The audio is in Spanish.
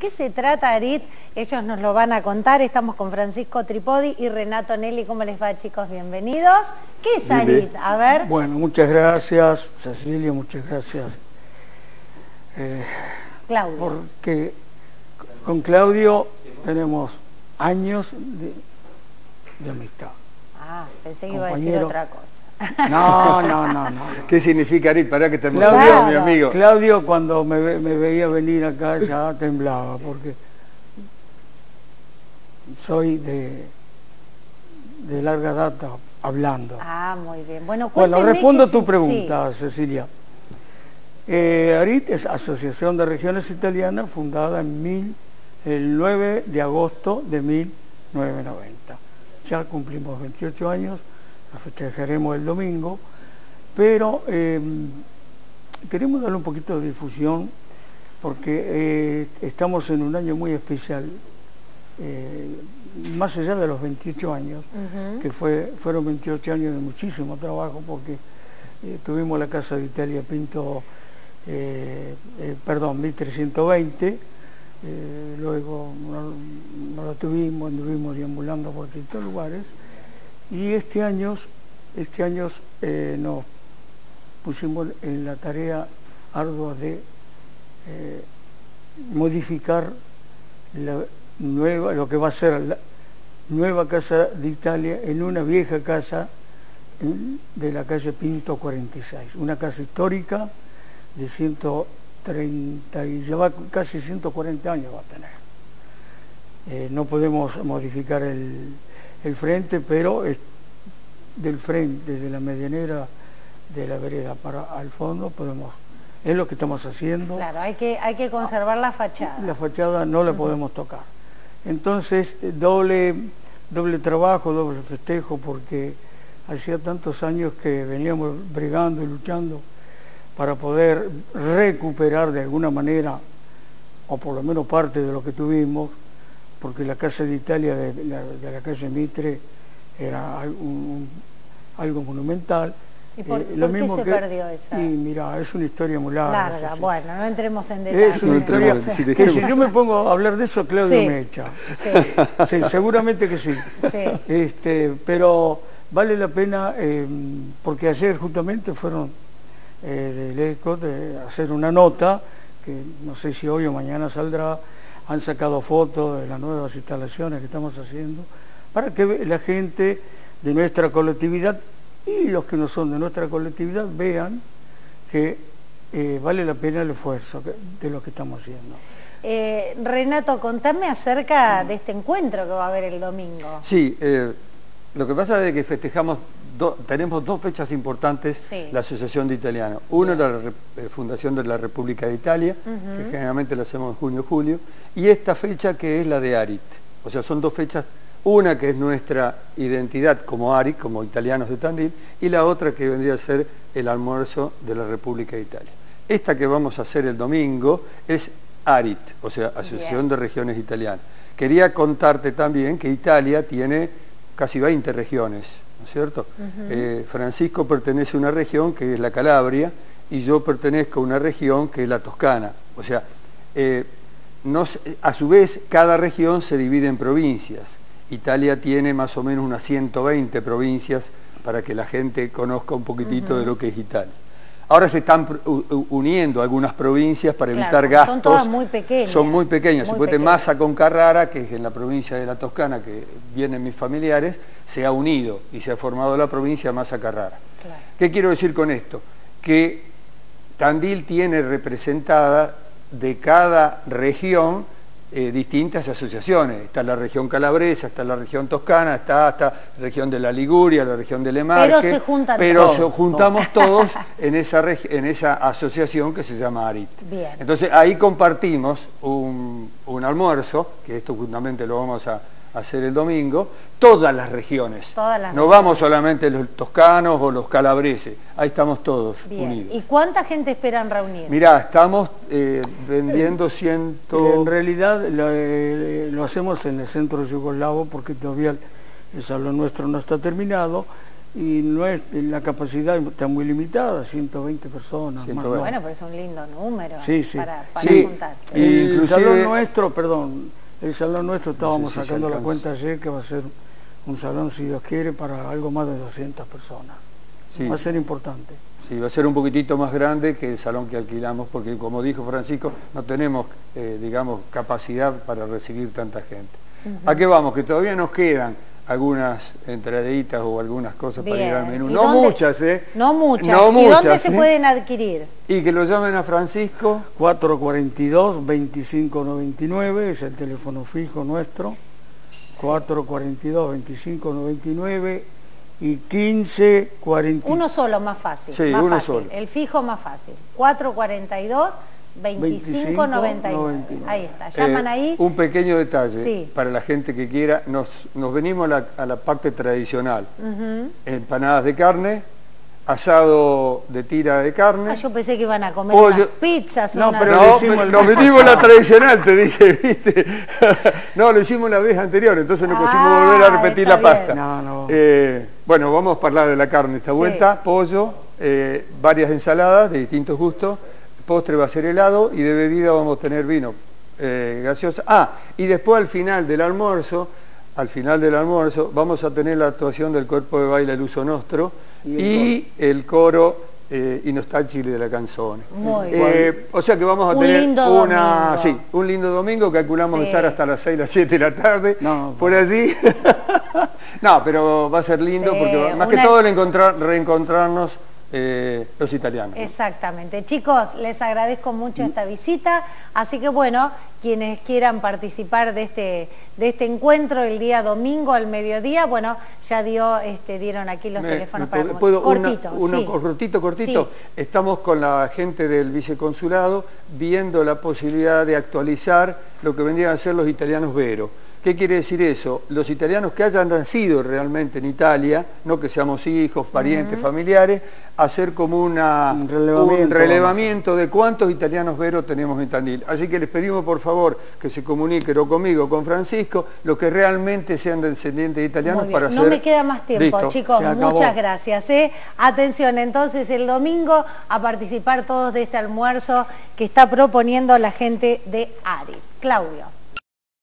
qué se trata, Arit? Ellos nos lo van a contar. Estamos con Francisco Tripodi y Renato Nelli. ¿Cómo les va, chicos? Bienvenidos. ¿Qué es Arit? A ver. Bueno, muchas gracias, Cecilia, muchas gracias. Claudio. Porque con Claudio tenemos años de amistad. Ah, pensé que iba a decir otra cosa. No. ¿Qué significa Arit? Para que te Claudio, mi amigo. Claudio cuando me veía venir acá ya temblaba, porque soy de larga data hablando. Ah, muy bien. Bueno, respondo a tu pregunta, sí. Cecilia. Arit es Asociación de Regiones Italianas, fundada el 9 de agosto de 1990. Ya cumplimos 28 años, la festejaremos el domingo, pero queremos darle un poquito de difusión porque estamos en un año muy especial, más allá de los 28 años, que fueron 28 años de muchísimo trabajo, porque tuvimos la Casa de Italia Pinto, 1320, luego no la tuvimos, anduvimos deambulando por distintos lugares, y este año nos pusimos en la tarea ardua de modificar lo que va a ser la nueva Casa de Italia en una vieja casa de la calle Pinto 46, una casa histórica de 130 y ya va casi 140 años va a tener. No podemos modificar el frente, pero del frente, desde la medianera de la vereda para al fondo es lo que estamos haciendo. Claro, hay que conservar la fachada. La fachada no la podemos tocar. Entonces, doble trabajo, doble festejo, porque hacía tantos años que veníamos bregando y luchando para poder recuperar de alguna manera, o por lo menos parte de lo que tuvimos, porque la Casa de Italia de la calle Mitre era algo monumental. ¿Y por qué se perdió esa? Y mira, es una historia muy larga. Sí. Bueno, no entremos en detalles. Es una historia que si yo me pongo a hablar de eso, Claudio me echa. Sí, seguramente que sí. Pero vale la pena, porque ayer justamente fueron del ECO de hacer una nota, que no sé si hoy o mañana saldrá, han sacado fotos de las nuevas instalaciones que estamos haciendo, para que la gente de nuestra colectividad y los que no son de nuestra colectividad vean que vale la pena el esfuerzo de lo que estamos haciendo. Renato, contame acerca de este encuentro que va a haber el domingo. Sí, lo que pasa es que festejamos, tenemos dos fechas importantes, la Asociación de Italianos. Uno es la fundación de la República de Italia, que generalmente la hacemos en junio-julio, y esta fecha que es la de Arit. O sea, son dos fechas, una que es nuestra identidad como Arit, como italianos de Tandil, y la otra que vendría a ser el almuerzo de la República de Italia. Esta que vamos a hacer el domingo es Arit, o sea, Asociación de Regiones Italianas. Quería contarte también que Italia tiene casi 20 regiones, ¿no es cierto? Francisco pertenece a una región que es la Calabria y yo pertenezco a una región que es la Toscana. O sea, a su vez cada región se divide en provincias. Italia tiene más o menos unas 120 provincias para que la gente conozca un poquitito de lo que es Italia. Ahora se están uniendo algunas provincias para evitar gastos. Son todas muy pequeñas. Son muy pequeñas. Supuestamente Massa con Carrara, que es en la provincia de la Toscana, que vienen mis familiares, se ha unido y se ha formado la provincia Massa Carrara. Claro. ¿Qué quiero decir con esto? Que Tandil tiene representada de cada región distintas asociaciones. Está la región calabresa, está la región toscana, está la región de la Liguria, la región de Lemarque, pero se juntamos todos en esa asociación que se llama Arit. Bien. Entonces ahí compartimos un almuerzo, que esto justamente lo vamos a hacer el domingo, todas las regiones. No vamos solamente los toscanos o los calabreses, ahí estamos todos unidos. ¿Y cuánta gente esperan reunir? Mirá, estamos vendiendo En realidad lo hacemos en el centro yugoslavo porque todavía el salón nuestro no está terminado y la capacidad está muy limitada, 120 personas. 120. Más, bueno, pero es un lindo número para juntarse. El salón nuestro, el salón nuestro estábamos sacando la cuenta ayer que va a ser un salón, si Dios quiere, para algo más de 200 personas. Sí. Va a ser importante. Sí, va a ser un poquitito más grande que el salón que alquilamos, porque como dijo Francisco, no tenemos, digamos, capacidad para recibir tanta gente. ¿A qué vamos? Que todavía nos quedan algunas entraditas o algunas cosas para ir al menú. No muchas, No muchas. ¿Y dónde se pueden adquirir? Y que lo llamen a Francisco. 442-2599, es el teléfono fijo nuestro. 442-2599 y 1540. Uno solo más fácil. Sí, más uno fácil. solo. El fijo más fácil. 442-2599. Ahí está, llaman ahí. Un pequeño detalle para la gente que quiera, nos venimos a la parte tradicional. Empanadas de carne, asado de tira de carne. Yo pensé que iban a comer unas pizzas. No, pero nos venimos la tradicional, te dije, ¿viste? No, lo hicimos la vez anterior, entonces no quisimos volver a repetir la pasta. Bueno, vamos a hablar de la carne esta vuelta, pollo, varias ensaladas de distintos gustos, postre va a ser helado y de bebida vamos a tener vino gaseosa. Y después al final del almuerzo vamos a tener la actuación del cuerpo de baile El Uso Nostro y el coro Y no está Chile de la canzone. O sea que vamos a tener un lindo domingo, calculamos estar hasta las 6, las 7 de la tarde, por allí. No, pero va a ser lindo porque más que todo reencontrarnos los italianos. Exactamente. Chicos, les agradezco mucho esta visita, así que bueno, quienes quieran participar de este encuentro el día domingo al mediodía, bueno, ya dieron aquí los teléfonos para cortito. Sí. Estamos con la gente del viceconsulado viendo la posibilidad de actualizar lo que vendrían a ser los italianos Vero. ¿Qué quiere decir eso? Los italianos que hayan nacido realmente en Italia, no que seamos hijos, parientes, familiares, hacer como un relevamiento de cuántos italianos Vero tenemos en Tandil. Así que les pedimos por favor que se comuniquen o conmigo, con Francisco, los que realmente sean descendientes de italianos para hacer... No me queda más tiempo, chicos, muchas gracias. Atención, entonces el domingo a participar todos de este almuerzo que está proponiendo la gente de ARI. Claudio.